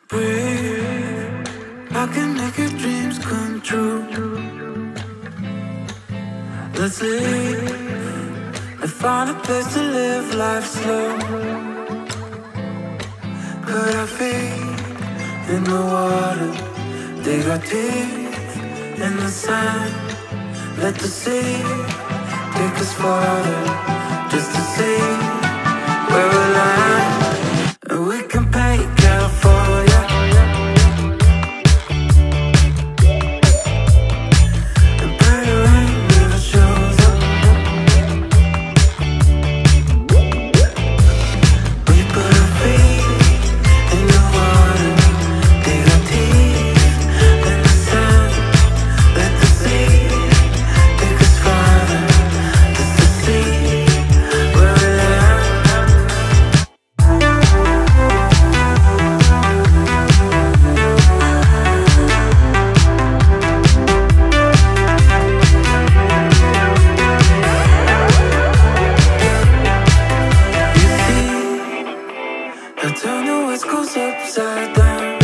Breathe, I can make your dreams come true. Let's leave and find a place to live life slow. Put our feet in the water, dig our teeth in the sand. Let the sea take us farther, just to see where we land. And we can paint California and pray the rain never shows up. We put our feet in the water, dig our teeth in the sand. Let the sea take us farther, just to see where we land. You see, I turn the West Coast upside down.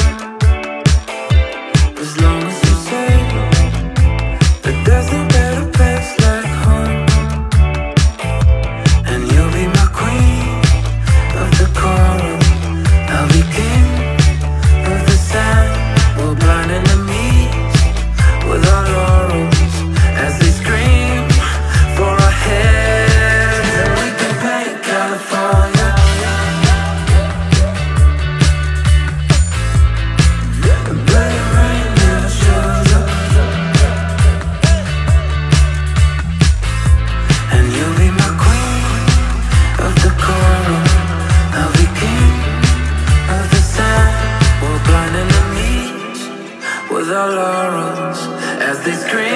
As long as you say that there's no better place like home, and you'll be my queen of the coral, I'll be king of the sand. We'll blind enemies with our laurels as they scream for our heads. And we can paint California and pray the rain never shows up. And you'll be my queen of the coral, I'll be king of the sand. We'll blind enemies with our laurels as they scream